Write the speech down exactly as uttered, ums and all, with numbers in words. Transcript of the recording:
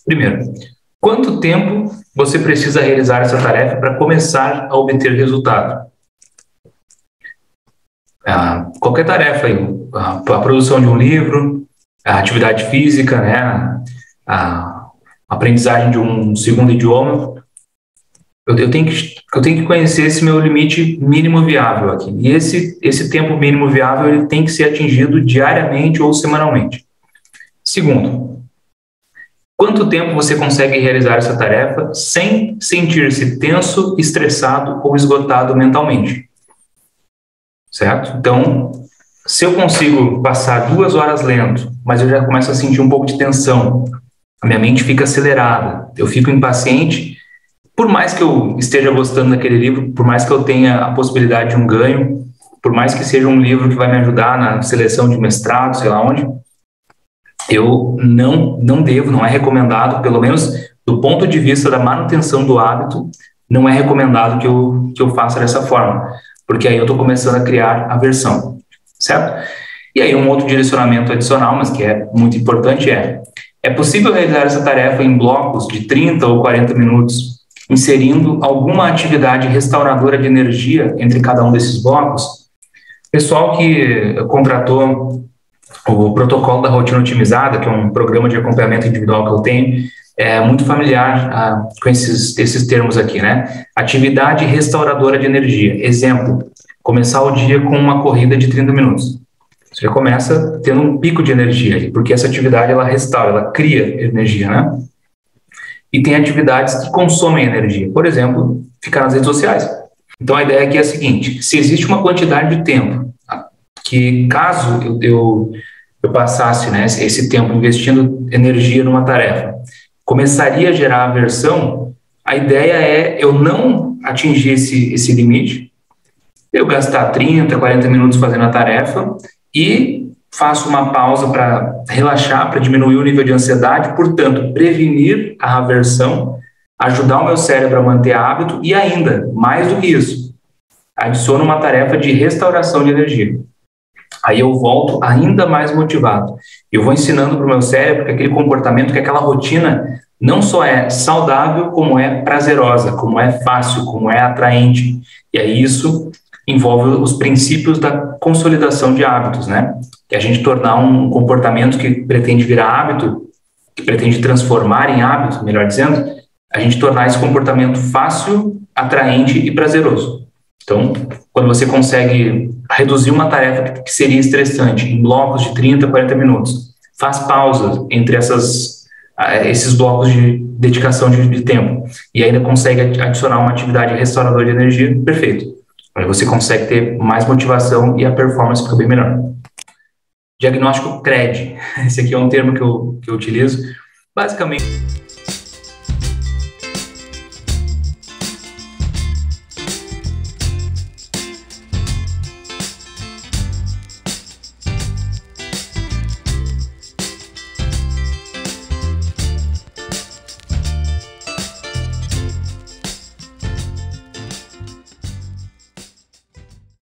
Primeiro, quanto tempo você precisa realizar essa tarefa para começar a obter resultado? Ah, qualquer tarefa aí, a, a produção de um livro, a atividade física, né, a, a aprendizagem de um segundo idioma, eu, eu, tenho que, eu tenho que conhecer esse meu limite mínimo viável aqui. E esse, esse tempo mínimo viável ele tem que ser atingido diariamente ou semanalmente. Segundo, quanto tempo você consegue realizar essa tarefa sem sentir-se tenso, estressado ou esgotado mentalmente? Certo? Então, se eu consigo passar duas horas lendo, mas eu já começo a sentir um pouco de tensão, a minha mente fica acelerada, eu fico impaciente, por mais que eu esteja gostando daquele livro, por mais que eu tenha a possibilidade de um ganho, por mais que seja um livro que vai me ajudar na seleção de mestrado, sei lá onde, eu não, não devo, não é recomendado, pelo menos do ponto de vista da manutenção do hábito, não é recomendado que eu, que eu faça dessa forma, porque aí eu estou começando a criar aversão, certo? E aí um outro direcionamento adicional, mas que é muito importante, é é possível realizar essa tarefa em blocos de trinta ou quarenta minutos, inserindo alguma atividade restauradora de energia entre cada um desses blocos? Pessoal que contratou o protocolo da rotina otimizada, que é um programa de acompanhamento individual que eu tenho, é muito familiar ah, com esses, esses termos aqui, né? Atividade restauradora de energia. Exemplo, começar o dia com uma corrida de trinta minutos. Você já começa tendo um pico de energia, porque essa atividade ela restaura, ela cria energia, né? E tem atividades que consomem energia. Por exemplo, ficar nas redes sociais. Então a ideia aqui é a seguinte: se existe uma quantidade de tempo que, caso eu, eu, eu passasse, né, esse tempo investindo energia numa tarefa, começaria a gerar aversão, a ideia é eu não atingir esse, esse limite, eu gastar trinta, quarenta minutos fazendo a tarefa e faço uma pausa para relaxar, para diminuir o nível de ansiedade, portanto, prevenir a aversão, ajudar o meu cérebro a manter hábito e ainda, mais do que isso, adiciono uma tarefa de restauração de energia. Aí eu volto ainda mais motivado. Eu vou ensinando para o meu cérebro que aquele comportamento, que aquela rotina não só é saudável, como é prazerosa, como é fácil, como é atraente. E aí isso envolve os princípios da consolidação de hábitos, né? Que é a gente tornar um comportamento que pretende virar hábito, que pretende transformar em hábito, melhor dizendo, a gente tornar esse comportamento fácil, atraente e prazeroso. Então, quando você consegue reduzir uma tarefa que seria estressante em blocos de trinta, quarenta minutos, faz pausas entre essas, esses blocos de dedicação de, de tempo e ainda consegue adicionar uma atividade restauradora de energia, perfeito. Aí você consegue ter mais motivação e a performance fica bem melhor. Diagnóstico C R E D. Esse aqui é um termo que eu, que eu utilizo. Basicamente...